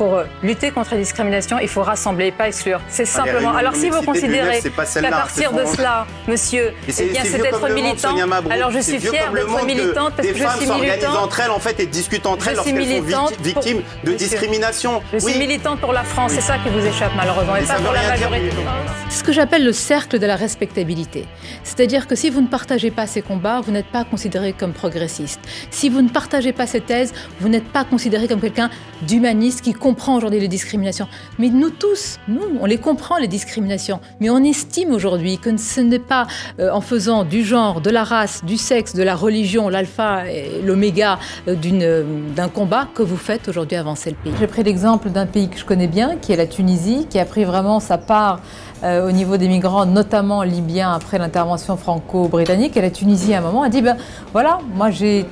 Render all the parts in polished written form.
pour lutter contre la discrimination, il faut rassembler, pas exclure. C'est simplement. Alors si vous considérez qu'à partir de cela, monsieur, eh bien c'est être militant, alors je suis fière d'être militante parce que je suis militante. Entre elles en fait et discutent entre elles lorsqu'elles sont victimes de discrimination. Je suis militante pour la France, c'est ça qui vous échappe malheureusement, et pas pour la majorité. C'est ce que j'appelle le cercle de la respectabilité. C'est-à-dire que si vous ne partagez pas ces combats, vous n'êtes pas considéré comme progressiste. Si vous ne partagez pas ces thèses, vous n'êtes pas considéré comme quelqu'un d'humaniste qui comprend aujourd'hui les discriminations. Mais nous tous, on les comprend les discriminations, mais on estime aujourd'hui que ce n'est pas en faisant du genre, de la race, du sexe, de la religion, l'alpha et l'oméga d'un combat que vous faites aujourd'hui avancer le pays. J'ai pris l'exemple d'un pays que je connais bien, qui est la Tunisie, qui a pris vraiment sa part au niveau des migrants, notamment libyens, après l'intervention franco-britannique. Et la Tunisie, à un moment, a dit, ben voilà, moi j'ai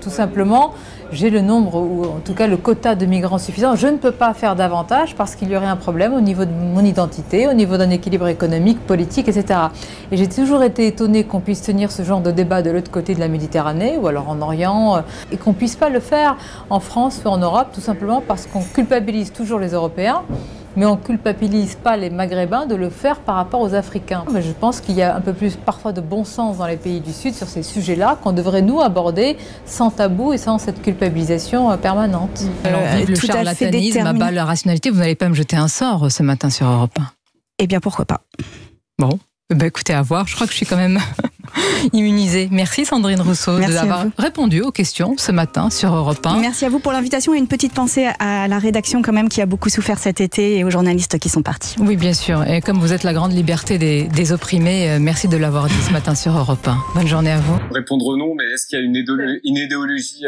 le nombre, ou en tout cas le quota de migrants suffisant. Je ne peux pas faire davantage parce qu'il y aurait un problème au niveau de mon identité, au niveau d'un équilibre économique, politique, etc. Et j'ai toujours été étonnée qu'on puisse tenir ce genre de débat de l'autre côté de la Méditerranée, ou alors en Orient, et qu'on ne puisse pas le faire en France ou en Europe, tout simplement parce qu'on culpabilise toujours les Européens. Mais on ne culpabilise pas les Maghrébins de le faire par rapport aux Africains. Mais je pense qu'il y a un peu plus parfois de bon sens dans les pays du Sud sur ces sujets-là qu'on devrait nous aborder sans tabou et sans cette culpabilisation permanente. Alors vive le charlatanisme, à bas la rationalité, vous n'allez pas me jeter un sort ce matin sur Europe 1. Eh bien pourquoi pas. Bon, ben écoutez, à voir, je crois que je suis quand même immunisée. Merci Sandrine Rousseau d'avoir répondu aux questions ce matin sur Europe 1. Merci à vous pour l'invitation et une petite pensée à la rédaction quand même qui a beaucoup souffert cet été et aux journalistes qui sont partis. Oui bien sûr, et comme vous êtes la grande liberté des opprimés, merci de l'avoir dit ce matin sur Europe 1. Bonne journée à vous. Répondre non, mais est-ce qu'il y a une idéologie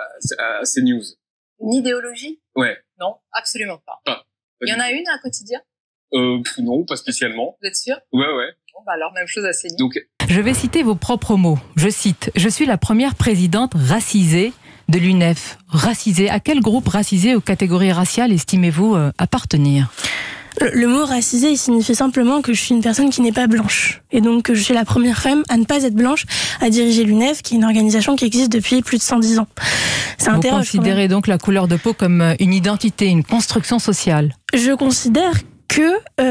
à ces news? Une idéologie? Ouais. Non, absolument pas. Pas Il y en a une à quotidien? Non, pas spécialement. Vous êtes sûr? Ouais. Bon, bah alors même chose à CNews. Donc, je vais citer vos propres mots. Je cite, je suis la première présidente racisée de l'UNEF. Racisée, à quel groupe racisé ou catégorie raciale estimez-vous appartenir? Le mot racisé, il signifie simplement que je suis une personne qui n'est pas blanche. Et donc que je suis la première femme à ne pas être blanche à diriger l'UNEF, qui est une organisation qui existe depuis plus de 110 ans. Vous considérez donc la couleur de peau comme une identité, une construction sociale? Je considère que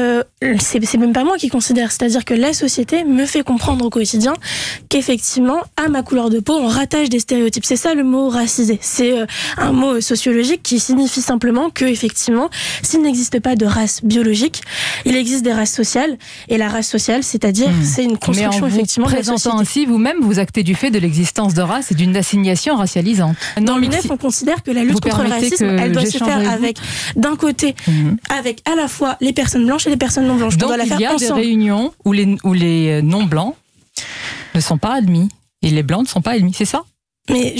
c'est même pas moi qui considère, c'est-à-dire que la société me fait comprendre au quotidien qu'effectivement, à ma couleur de peau, on rattache des stéréotypes. C'est ça le mot racisé. C'est un mot sociologique qui signifie simplement que, effectivement, s'il n'existe pas de race biologique, il existe des races sociales. Et la race sociale, c'est-à-dire, c'est une construction effectivement de la société. Présentant ainsi, vous-même, vous actez du fait de l'existence de race et d'une assignation racialisante. Dans l'UNEF, on considère que la lutte contre le racisme, elle doit se faire avec, d'un côté, avec à la fois les personnes blanches et les personnes non blanches. Donc on doit la faire il y a ensemble. des réunions où les non blancs ne sont pas admis et les blancs ne sont pas admis, c'est ça? Mais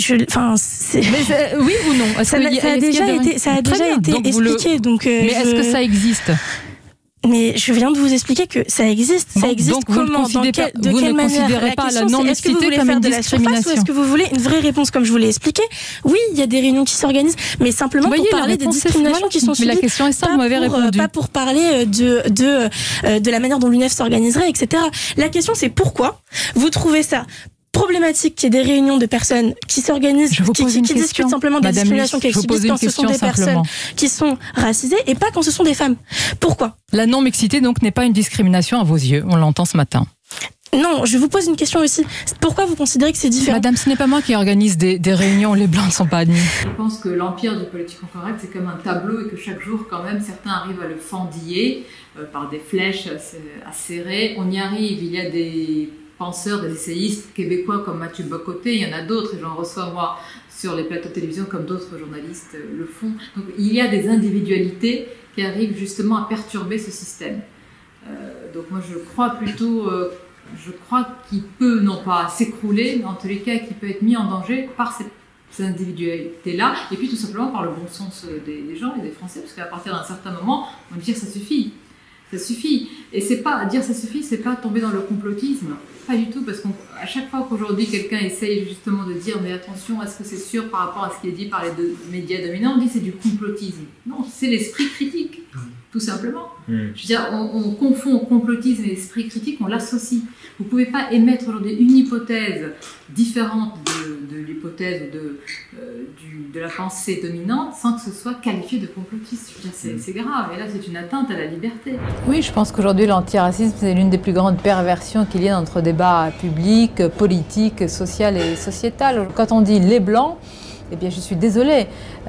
oui ou non? Ça a déjà été expliqué. Donc, mais est-ce que ça existe? Mais je viens de vous expliquer que ça existe. Ça existe donc comment? Vous de quelle manière? Ne considérez pas la non-mixité comme une discrimination? Ou est-ce que vous voulez une vraie réponse comme je vous l'ai expliqué? Oui, il y a des réunions qui s'organisent, mais simplement pour parler des discriminations qui sont subies. Mais la question est simple, vous m'avez répondu. Pas pour parler de la manière dont l'UNEF s'organiserait, etc. La question c'est pourquoi vous trouvez ça problématique qu'il y ait des réunions de personnes qui s'organisent, qui discutent simplement des discriminations qu'elles subissent quand ce sont des personnes qui sont racisées et pas quand ce sont des femmes. Pourquoi? La non-mixité donc n'est pas une discrimination à vos yeux, on l'entend ce matin. Non, je vous pose une question aussi. Pourquoi vous considérez que c'est différent? Madame, ce n'est pas moi qui organise des réunions où les blancs ne sont pas admis. Je pense que l'empire du politiquement correct, c'est comme un tableau et que chaque jour, quand même, certains arrivent à le fendiller par des flèches acérées. On y arrive, il y a des penseurs, des essayistes québécois comme Mathieu Bocoté, il y en a d'autres, et j'en reçois moi sur les plateaux de télévision comme d'autres journalistes le font. Donc il y a des individualités qui arrivent justement à perturber ce système. Donc moi je crois plutôt, qu'il peut non pas s'écrouler, mais en tous les cas qu'il peut être mis en danger par ces individualités-là, et puis tout simplement par le bon sens des gens et des Français, parce qu'à partir d'un certain moment, on va dire ça suffit. Ça suffit. Et c'est pas dire ça suffit, c'est pas tomber dans le complotisme. Pas du tout, parce qu'à chaque fois qu'aujourd'hui quelqu'un essaye justement de dire mais attention, est-ce que c'est sûr par rapport à ce qui est dit par les deux médias dominants, on dit c'est du complotisme. Non, c'est l'esprit critique, tout simplement. Je veux dire, on confond complotisme et esprit critique, on l'associe. Vous pouvez pas émettre aujourd'hui une hypothèse différente de l'hypothèse de la pensée dominante sans que ce soit qualifié de complotiste. Je veux dire, c'est grave, et là c'est une atteinte à la liberté. Oui, je pense qu'aujourd'hui l'antiracisme c'est l'une des plus grandes perversions qu'il y a dans notre débat public, politique, social et sociétal. Quand on dit les blancs, eh bien je suis désolée,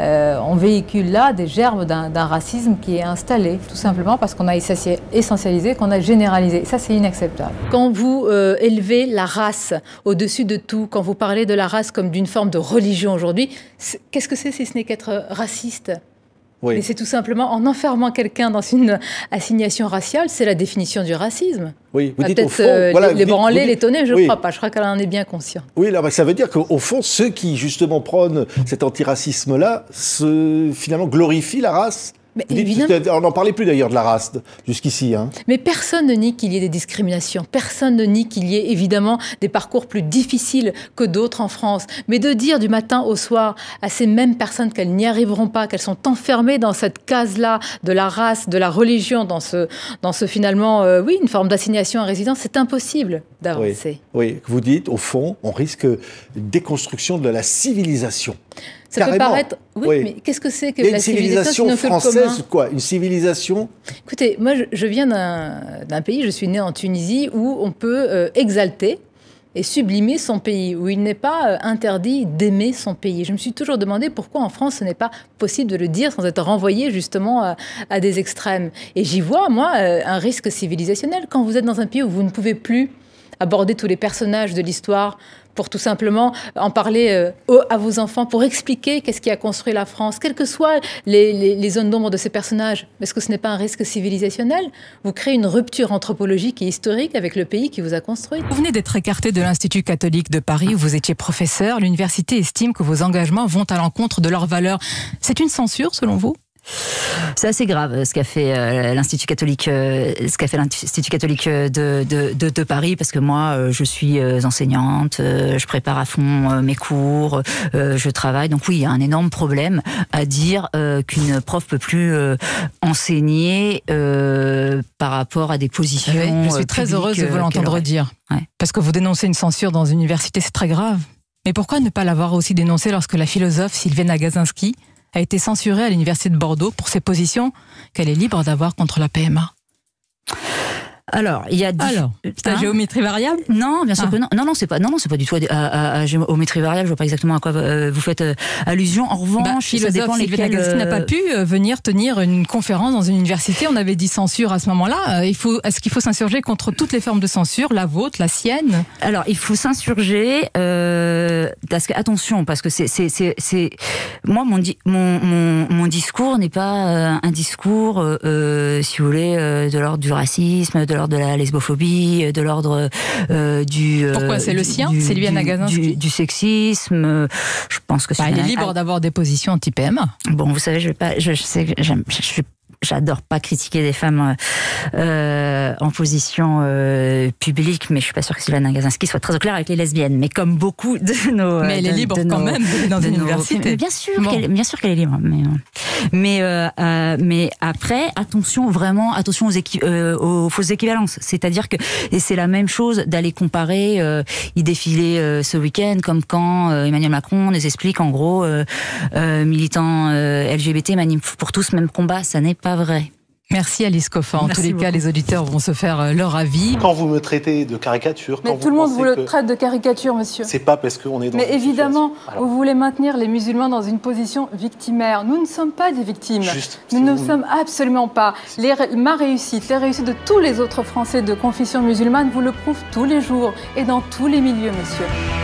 on véhicule là des germes d'un racisme qui est installé, tout simplement parce qu'on a essentialisé, qu'on a généralisé. Ça, c'est inacceptable. Quand vous élevez la race au-dessus de tout, quand vous parlez de la race comme d'une forme de religion aujourd'hui, qu'est-ce que c'est si ce n'est qu'être raciste ? Oui. Mais c'est tout simplement en enfermant quelqu'un dans une assignation raciale, c'est la définition du racisme. Oui, vous dites au fond, voilà, les branlés, les tonnés, je ne crois pas. Je crois qu'elle en est bien consciente. Oui, alors, ça veut dire qu'au fond, ceux qui justement prônent cet antiracisme-là, finalement glorifient la race. Mais évidemment. On n'en parlait plus d'ailleurs de la race jusqu'ici. Hein. Mais personne ne nie qu'il y ait des discriminations. Personne ne nie qu'il y ait évidemment des parcours plus difficiles que d'autres en France. Mais de dire du matin au soir à ces mêmes personnes qu'elles n'y arriveront pas, qu'elles sont enfermées dans cette case-là de la race, de la religion, dans ce finalement, oui, une forme d'assignation à résidence, c'est impossible d'avancer. Oui, vous dites, au fond, on risque déconstruction de la civilisation. Ça Carrément. peut paraître... Oui, mais qu'est-ce que c'est que la civilisation française, quoi? Une civilisation? Écoutez, moi, je viens d'un pays, je suis née en Tunisie, où on peut exalter et sublimer son pays, où il n'est pas interdit d'aimer son pays. Je me suis toujours demandé pourquoi en France, ce n'est pas possible de le dire sans être renvoyé justement à des extrêmes. Et j'y vois, moi, un risque civilisationnel. Quand vous êtes dans un pays où vous ne pouvez plus aborder tous les personnages de l'histoire, pour tout simplement en parler à vos enfants, pour expliquer qu'est-ce qui a construit la France, quelles que soient les zones d'ombre de ces personnages. Est-ce que ce n'est pas un risque civilisationnel? Vous créez une rupture anthropologique et historique avec le pays qui vous a construit. Vous venez d'être écarté de l'Institut catholique de Paris où vous étiez professeur. L'université estime que vos engagements vont à l'encontre de leurs valeurs. C'est une censure selon vous? C'est assez grave ce qu'a fait l'Institut catholique, de Paris, parce que moi, je suis enseignante, je prépare à fond mes cours, je travaille. Donc oui, il y a un énorme problème à dire qu'une prof peut plus enseigner par rapport à des positions. Oui, je suis très heureuse de vous l'entendre dire, parce que vous dénoncez une censure dans une université, c'est très grave. Mais pourquoi ne pas l'avoir aussi dénoncé lorsque la philosophe Sylviane Agacinski a été censurée à l'université de Bordeaux pour ses positions qu'elle est libre d'avoir contre la PMA? Alors, il y a c'est à géométrie variable? Non, bien sûr que non. Non, c'est pas du tout à géométrie variable. Je vois pas exactement à quoi vous faites allusion. En revanche, ça dépend lesquels. n'a pas pu venir tenir une conférence dans une université. On avait dit censure à ce moment-là. Est-ce qu'il faut s'insurger contre toutes les formes de censure, la vôtre, la sienne? Alors, il faut s'insurger. Attention, parce que c'est moi mon discours n'est pas un discours, si vous voulez, de l'ordre du racisme, de l'ordre de la lesbophobie, de l'ordre du... Pourquoi c'est le sien, Sylviane Agacinski? Du sexisme. Je pense que elle est libre d'avoir des positions anti-PMA. Bon, vous savez, je sais que j'adore pas critiquer des femmes en position publique, mais je suis pas sûre que Sylviane Agacinski soit très au clair avec les lesbiennes. Mais comme beaucoup de nos... Mais elle est libre quand même dans une université. Bien sûr qu'elle est libre. Mais après, attention aux fausses équivalences. C'est-à-dire que c'est la même chose d'aller comparer. Il défilait ce week-end comme quand Emmanuel Macron nous explique en gros militants LGBT, manif pour tous, même combat. Ça n'est pas vrai. Merci Alice Coffin. En tous les cas, les auditeurs vont se faire leur avis. Quand vous me traitez de caricature... Mais tout le monde vous le traite de caricature, monsieur. C'est pas parce qu'on est dans... Mais évidemment, vous voulez maintenir les musulmans dans une position victimaire. Nous ne sommes pas des victimes. Nous ne sommes absolument pas. Ma réussite, les réussites de tous les autres Français de confession musulmane vous le prouvent tous les jours et dans tous les milieux, monsieur.